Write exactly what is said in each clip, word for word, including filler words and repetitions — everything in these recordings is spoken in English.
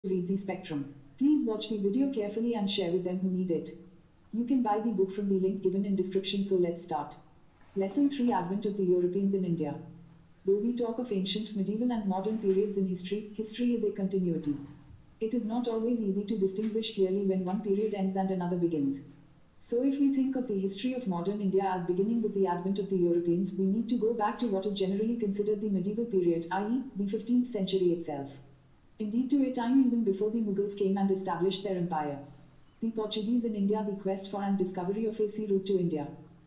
read the spectrum. Please watch the video carefully and share with them who need it. You can buy the book from the link given in description, so let's start. Lesson three: Advent of the Europeans in India. Though we talk of ancient, medieval and modern periods in history, history is a continuity. It is not always easy to distinguish clearly when one period ends and another begins. So if we think of the history of modern India as beginning with the advent of the Europeans, we need to go back to what is generally considered the medieval period, that is, the fifteenth century itself. Indeed, to a time even before the Mughals came and established their empire. The Portuguese in India, the quest for and discovery of a sea route to India.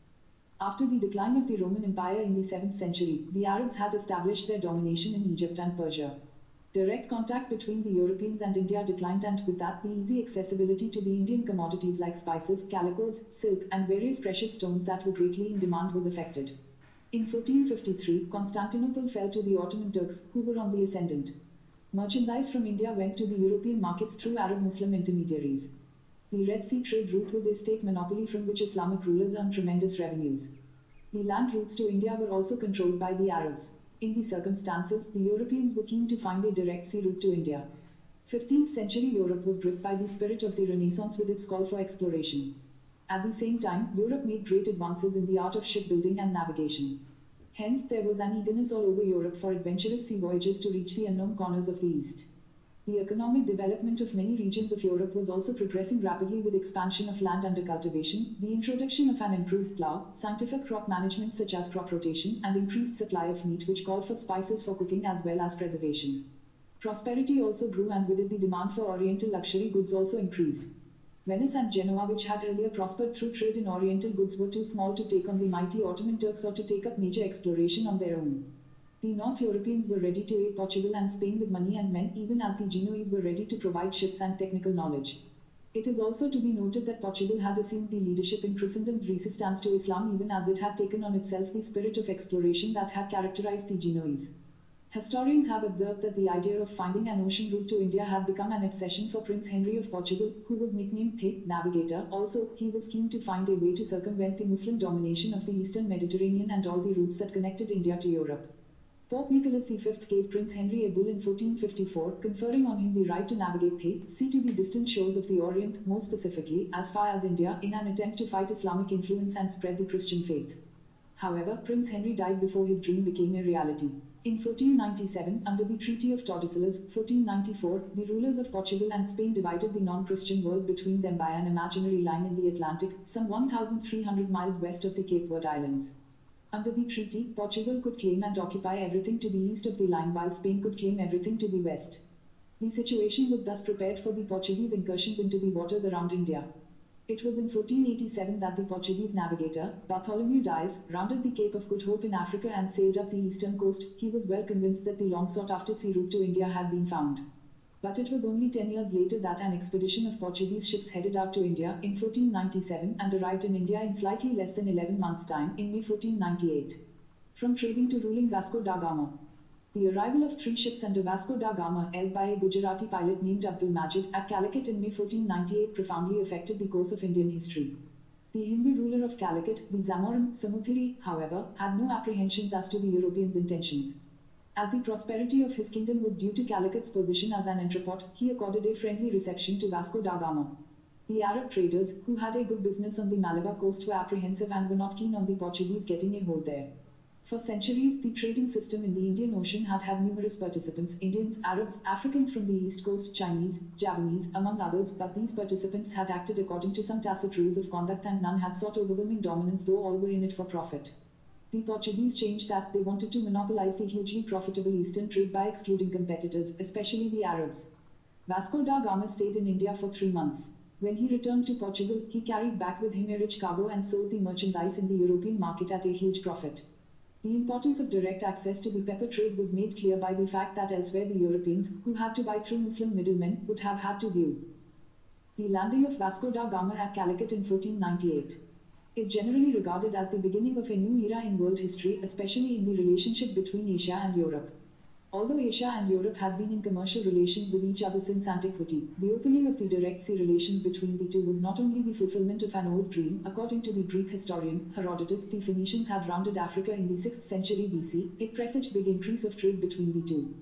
After the decline of the Roman Empire in the seventh century, the Arabs had established their domination in Egypt and Persia. Direct contact between the Europeans and India declined, and with that the easy accessibility to the Indian commodities like spices, calicos, silk and various precious stones that were greatly in demand was affected. In fourteen fifty-three, Constantinople fell to the Ottoman Turks, who were on the ascendant. Merchandise from India went to the European markets through Arab Muslim intermediaries. The Red Sea trade route was a state monopoly from which Islamic rulers earned tremendous revenues. The land routes to India were also controlled by the Arabs. In these circumstances, the Europeans were keen to find a direct sea route to India. fifteenth century Europe was gripped by the spirit of the Renaissance with its call for exploration. At the same time, Europe made great advances in the art of shipbuilding and navigation. Hence, there was an eagerness all over Europe for adventurous sea voyages to reach the unknown corners of the East. The economic development of many regions of Europe was also progressing rapidly, with expansion of land under cultivation, the introduction of an improved plough, scientific crop management such as crop rotation, and increased supply of meat which called for spices for cooking as well as preservation. Prosperity also grew, and with it the demand for Oriental luxury goods also increased. Venice and Genoa, which had earlier prospered through trade in Oriental goods, were too small to take on the mighty Ottoman Turks or to take up major exploration on their own. The North Europeans were ready to aid Portugal and Spain with money and men, even as the Genoese were ready to provide ships and technical knowledge. It is also to be noted that Portugal had assumed the leadership in Christendom's resistance to Islam, even as it had taken on itself the spirit of exploration that had characterized the Genoese. Historians have observed that the idea of finding an ocean route to India had become an obsession for Prince Henry of Portugal, who was nicknamed the Navigator. Also, he was keen to find a way to circumvent the Muslim domination of the eastern Mediterranean and all the routes that connected India to Europe. Pope Nicholas the Fifth gave Prince Henry a bull in fourteen fifty-four, conferring on him the right to navigate the sea to the distant shores of the Orient, more specifically, as far as India, in an attempt to fight Islamic influence and spread the Christian faith. However, Prince Henry died before his dream became a reality. In fourteen ninety-seven, under the Treaty of Tordesillas, fourteen ninety-four, the rulers of Portugal and Spain divided the non-Christian world between them by an imaginary line in the Atlantic, some one thousand three hundred miles west of the Cape Verde Islands. Under the treaty, Portugal could claim and occupy everything to the east of the line, while Spain could claim everything to the west. The situation was thus prepared for the Portuguese incursions into the waters around India. It was in fourteen eighty-seven that the Portuguese navigator, Bartholomew Dias, rounded the Cape of Good Hope in Africa and sailed up the eastern coast. He was well convinced that the long sought after sea route to India had been found. But it was only ten years later that an expedition of Portuguese ships headed out to India in fourteen ninety-seven and arrived in India in slightly less than eleven months' time, in May fourteen ninety-eight. From trading to ruling Vasco da Gama. The arrival of three ships under Vasco da Gama, held by a Gujarati pilot named Abdul Majid, at Calicut in May fourteen ninety-eight profoundly affected the course of Indian history. The Hindu ruler of Calicut, the Zamorin Samuthiri, however, had no apprehensions as to the Europeans' intentions. As the prosperity of his kingdom was due to Calicut's position as an entrepot, he accorded a friendly reception to Vasco da Gama. The Arab traders, who had a good business on the Malabar coast, were apprehensive and were not keen on the Portuguese getting a hold there. For centuries, the trading system in the Indian Ocean had had numerous participants: Indians, Arabs, Africans from the East Coast, Chinese, Javanese, among others, but these participants had acted according to some tacit rules of conduct and none had sought overwhelming dominance, though all were in it for profit. The Portuguese changed that. They wanted to monopolize the hugely profitable eastern trade by excluding competitors, especially the Arabs. Vasco da Gama stayed in India for three months. When he returned to Portugal, he carried back with him a rich cargo and sold the merchandise in the European market at a huge profit. The importance of direct access to the pepper trade was made clear by the fact that elsewhere the Europeans, who had to buy through Muslim middlemen, would have had to view. The landing of Vasco da Gama at Calicut in fourteen ninety-eight is generally regarded as the beginning of a new era in world history, especially in the relationship between Asia and Europe. Although Asia and Europe had been in commercial relations with each other since antiquity, the opening of the direct sea relations between the two was not only the fulfillment of an old dream. According to the Greek historian Herodotus, the Phoenicians had rounded Africa in the sixth century B C. It presaged big increase of trade between the two.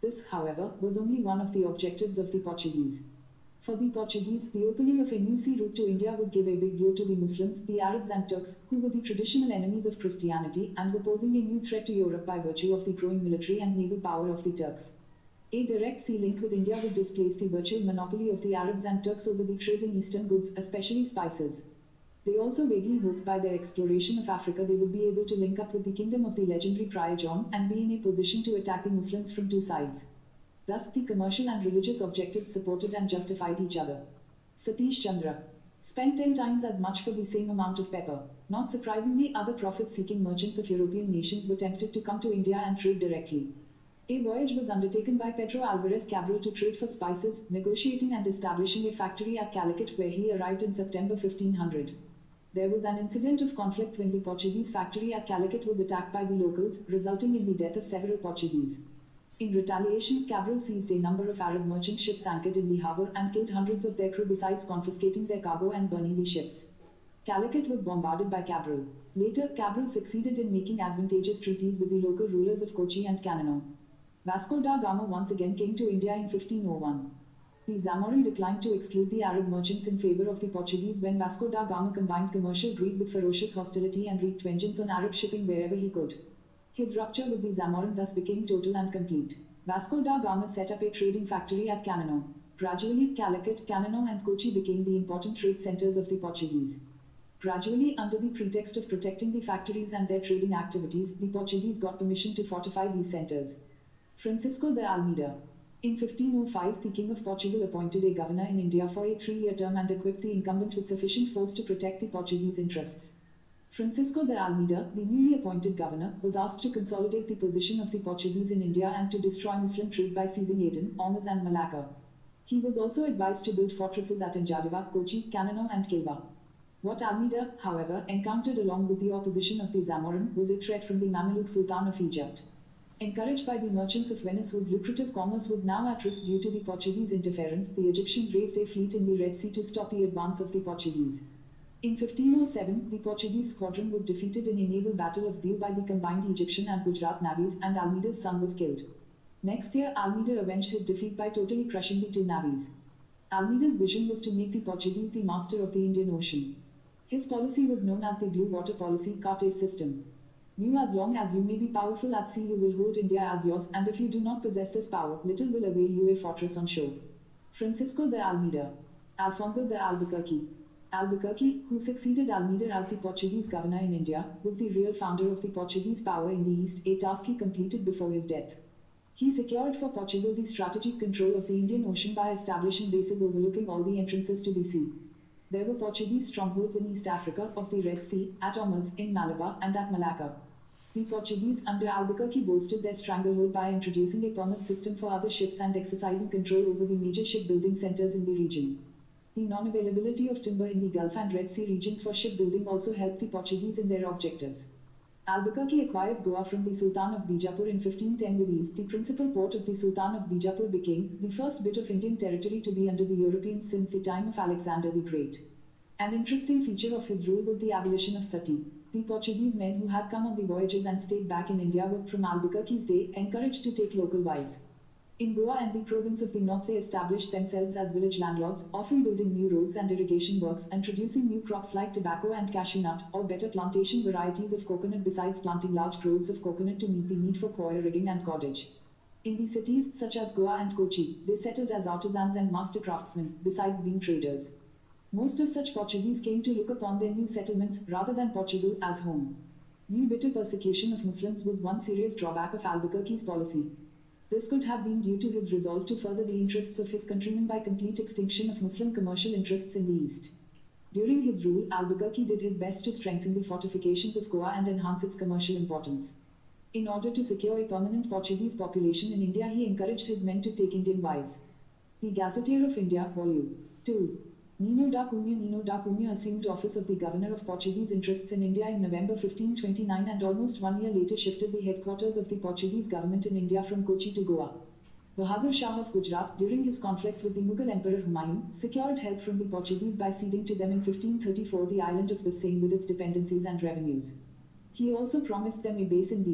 This, however, was only one of the objectives of the Portuguese. For the Portuguese, the opening of a new sea route to India would give a big blow to the Muslims, the Arabs and Turks, who were the traditional enemies of Christianity and were posing a new threat to Europe by virtue of the growing military and naval power of the Turks. A direct sea link with India would displace the virtual monopoly of the Arabs and Turks over the trade in eastern goods, especially spices. They also vaguely hoped by their exploration of Africa they would be able to link up with the kingdom of the legendary Prior John and be in a position to attack the Muslims from two sides. Thus, the commercial and religious objectives supported and justified each other. Satish Chandra spent ten times as much for the same amount of pepper. Not surprisingly, other profit-seeking merchants of European nations were tempted to come to India and trade directly. A voyage was undertaken by Pedro Alvarez Cabral to trade for spices, negotiating and establishing a factory at Calicut, where he arrived in September fifteen hundred. There was an incident of conflict when the Portuguese factory at Calicut was attacked by the locals, resulting in the death of several Portuguese. In retaliation, Cabral seized a number of Arab merchant ships anchored in the harbour and killed hundreds of their crew, besides confiscating their cargo and burning the ships. Calicut was bombarded by Cabral. Later, Cabral succeeded in making advantageous treaties with the local rulers of Kochi and Canano. Vasco da Gama once again came to India in fifteen oh one. The Zamorin declined to exclude the Arab merchants in favour of the Portuguese when Vasco da Gama combined commercial greed with ferocious hostility and wreaked vengeance on Arab shipping wherever he could. His rupture with the Zamorin thus became total and complete. Vasco da Gama set up a trading factory at Canano. Gradually, Calicut, Canano and Kochi became the important trade centres of the Portuguese. Gradually, under the pretext of protecting the factories and their trading activities, the Portuguese got permission to fortify these centres. Francisco de Almeida. In fifteen oh five, the King of Portugal appointed a governor in India for a three-year term and equipped the incumbent with sufficient force to protect the Portuguese interests. Francisco de Almeida, the newly appointed governor, was asked to consolidate the position of the Portuguese in India and to destroy Muslim trade by seizing Aden, Ormuz and Malacca. He was also advised to build fortresses at Anjadiva, Kochi, Canano and Kilwa. What Almeida, however, encountered along with the opposition of the Zamorin was a threat from the Mameluke Sultan of Egypt. Encouraged by the merchants of Venice, whose lucrative commerce was now at risk due to the Portuguese interference, the Egyptians raised a fleet in the Red Sea to stop the advance of the Portuguese. In fifteen oh seven, the Portuguese squadron was defeated in a naval battle of Diu by the combined Egyptian and Gujarat navies, and Almeida's son was killed. Next year, Almeida avenged his defeat by totally crushing the two navies. Almeida's vision was to make the Portuguese the master of the Indian Ocean. His policy was known as the Blue Water Policy, Cartes system. View: as long as you may be powerful at sea, you will hold India as yours, and if you do not possess this power, little will avail you a fortress on shore. Francisco de Almeida. Alfonso de Albuquerque. Albuquerque, who succeeded Almeida as the Portuguese governor in India, was the real founder of the Portuguese power in the East, a task he completed before his death. He secured for Portugal the strategic control of the Indian Ocean by establishing bases overlooking all the entrances to the sea. There were Portuguese strongholds in East Africa, of the Red Sea, at Ormuz, in Malabar, and at Malacca. The Portuguese under Albuquerque boasted their stranglehold by introducing a permit system for other ships and exercising control over the major shipbuilding centers in the region. The non-availability of timber in the Gulf and Red Sea regions for shipbuilding also helped the Portuguese in their objectives. Albuquerque acquired Goa from the Sultan of Bijapur in fifteen ten with ease. The principal port of the Sultan of Bijapur became the first bit of Indian territory to be under the Europeans since the time of Alexander the Great. An interesting feature of his rule was the abolition of sati. The Portuguese men who had come on the voyages and stayed back in India were, from Albuquerque's day, encouraged to take local wives. In Goa and the province of the north, they established themselves as village landlords, often building new roads and irrigation works, introducing new crops like tobacco and cashew nut, or better plantation varieties of coconut, besides planting large groves of coconut to meet the need for coir rigging and cordage. In the cities such as Goa and Kochi, they settled as artisans and master craftsmen, besides being traders. Most of such Portuguese came to look upon their new settlements, rather than Portugal, as home. The bitter persecution of Muslims was one serious drawback of Albuquerque's policy. This could have been due to his resolve to further the interests of his countrymen by complete extinction of Muslim commercial interests in the East. During his rule, Albuquerque did his best to strengthen the fortifications of Goa and enhance its commercial importance. In order to secure a permanent Portuguese population in India, he encouraged his men to take Indian wives. The Gazetteer of India, Volume two. Nino da Cunha Nino da Cunha assumed office of the governor of Portuguese interests in India in November fifteen twenty-nine, and almost one year later shifted the headquarters of the Portuguese government in India from Kochi to Goa. Bahadur Shah of Gujarat, during his conflict with the Mughal Emperor Humayun, secured help from the Portuguese by ceding to them in fifteen thirty-four the island of Bisayne with its dependencies and revenues. He also promised them a base in Diu.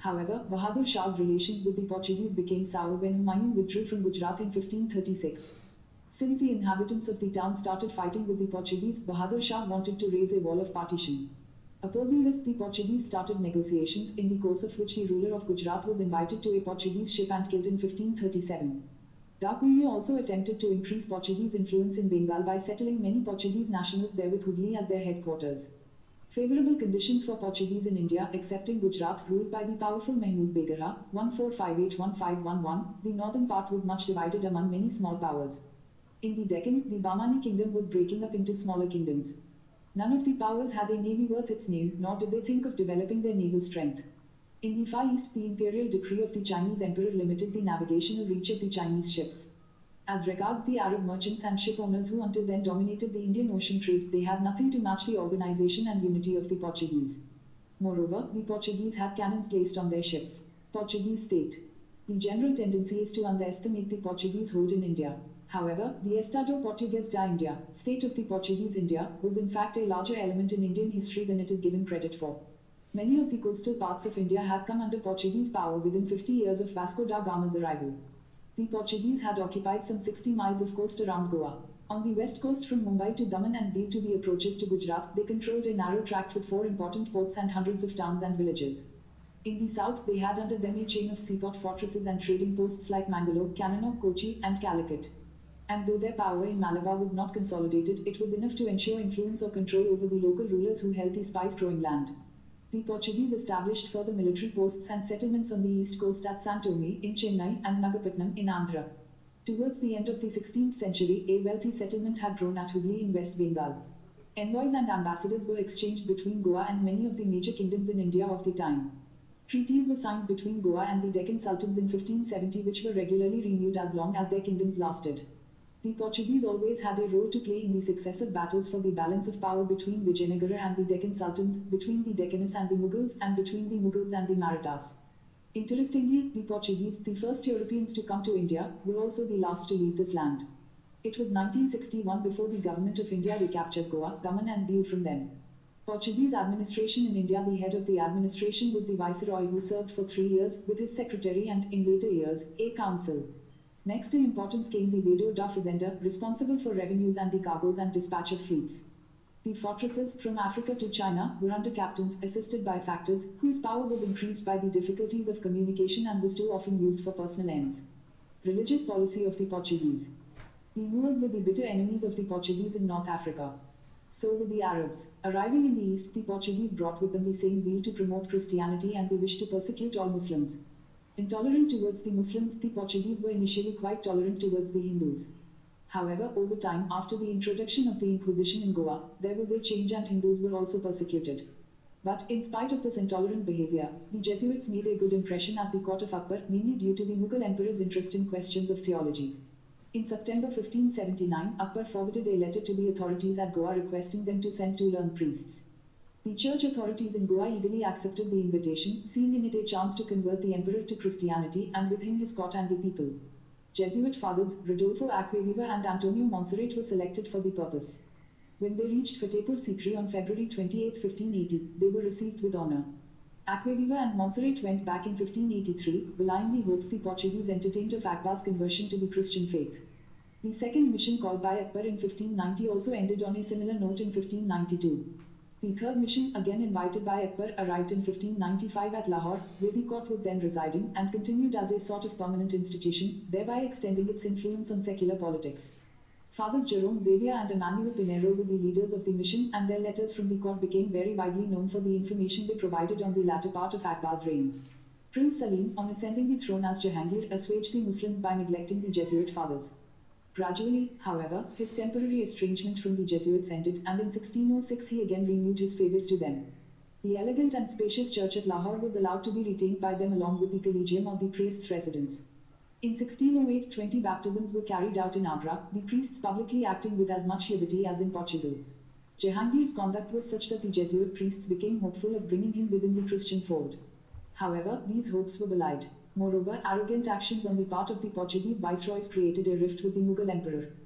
However, Bahadur Shah's relations with the Portuguese became sour when Humayun withdrew from Gujarat in fifteen thirty-six. Since the inhabitants of the town started fighting with the Portuguese, Bahadur Shah wanted to raise a wall of partition. Opposing this, the Portuguese started negotiations, in the course of which the ruler of Gujarat was invited to a Portuguese ship and killed in fifteen thirty-seven. Dakuyu also attempted to increase Portuguese influence in Bengal by settling many Portuguese nationals there with Hooghly as their headquarters. Favorable conditions for Portuguese in India, excepting Gujarat, ruled by the powerful Mahmud Begara, fourteen fifty-eight to fifteen eleven, the northern part was much divided among many small powers. In the Deccan, the Bahmani kingdom was breaking up into smaller kingdoms. None of the powers had a navy worth its name, nor did they think of developing their naval strength. In the Far East, the imperial decree of the Chinese emperor limited the navigational reach of the Chinese ships. As regards the Arab merchants and ship owners who until then dominated the Indian Ocean trade, they had nothing to match the organization and unity of the Portuguese. Moreover, the Portuguese had cannons placed on their ships. Portuguese state. The general tendency is to underestimate the Portuguese hold in India. However, the Estado Português da India, state of the Portuguese India, was in fact a larger element in Indian history than it is given credit for. Many of the coastal parts of India had come under Portuguese power within fifty years of Vasco da Gama's arrival. The Portuguese had occupied some sixty miles of coast around Goa. On the west coast from Mumbai to Daman and Diu to the approaches to Gujarat, they controlled a narrow tract with four important ports and hundreds of towns and villages. In the south, they had under them a chain of seaport fortresses and trading posts like Mangalore, Kannur, Kochi, and Calicut. And though their power in Malabar was not consolidated, it was enough to ensure influence or control over the local rulers who held the spice-growing land. The Portuguese established further military posts and settlements on the east coast at Santorini, in Chennai, and Nagapattinam, in Andhra. Towards the end of the sixteenth century, a wealthy settlement had grown at Hooghly in West Bengal. Envoys and ambassadors were exchanged between Goa and many of the major kingdoms in India of the time. Treaties were signed between Goa and the Deccan Sultans in fifteen seventy, which were regularly renewed as long as their kingdoms lasted. The Portuguese always had a role to play in the successive battles for the balance of power between Vijayanagara and the Deccan Sultans, between the Deccanists and the Mughals, and between the Mughals and the Marathas. Interestingly, the Portuguese, the first Europeans to come to India, were also the last to leave this land. It was nineteen sixty-one before the government of India recaptured Goa, Daman and Diu from them. Portuguese administration in India. The head of the administration was the viceroy, who served for three years, with his secretary and, in later years, a council. Next in importance came the Vedo da Fazenda, responsible for revenues and the cargoes and dispatch of fleets. The fortresses, from Africa to China, were under captains, assisted by factors, whose power was increased by the difficulties of communication and was too often used for personal ends. Religious policy of the Portuguese. The Moors were the bitter enemies of the Portuguese in North Africa. So were the Arabs. Arriving in the east, the Portuguese brought with them the same zeal to promote Christianity and the wish to persecute all Muslims. Intolerant towards the Muslims, the Portuguese were initially quite tolerant towards the Hindus. However, over time, after the introduction of the Inquisition in Goa, there was a change and Hindus were also persecuted. But, in spite of this intolerant behavior, the Jesuits made a good impression at the court of Akbar, mainly due to the Mughal emperor's interest in questions of theology. In September fifteen seventy-nine, Akbar forwarded a letter to the authorities at Goa requesting them to send two learned priests. The church authorities in Goa eagerly accepted the invitation, seeing in it a chance to convert the emperor to Christianity and with him his court and the people. Jesuit fathers, Rodolfo Acquaviva and Antonio Monserrate, were selected for the purpose. When they reached Fatehpur Sikri on February twenty-eighth, fifteen eighty, they were received with honor. Acquaviva and Monserrate went back in fifteen eighty-three, belying the hopes the Portuguese entertained of Akbar's conversion to the Christian faith. The second mission, called by Akbar in fifteen ninety, also ended on a similar note in fifteen ninety-two. The third mission, again invited by Akbar, arrived in fifteen ninety-five at Lahore, where the court was then residing, and continued as a sort of permanent institution, thereby extending its influence on secular politics. Fathers Jerome Xavier and Emmanuel Pinheiro were the leaders of the mission, and their letters from the court became very widely known for the information they provided on the latter part of Akbar's reign. Prince Salim, on ascending the throne as Jahangir, assuaged the Muslims by neglecting the Jesuit fathers. Gradually, however, his temporary estrangement from the Jesuits ended, and in sixteen oh six he again renewed his favors to them. The elegant and spacious church at Lahore was allowed to be retained by them along with the collegium or the priest's residence. In sixteen oh eight, twenty baptisms were carried out in Agra, the priests publicly acting with as much liberty as in Portugal. Jahangir's conduct was such that the Jesuit priests became hopeful of bringing him within the Christian fold. However, these hopes were belied. Moreover, arrogant actions on the part of the Portuguese viceroys created a rift with the Mughal emperor.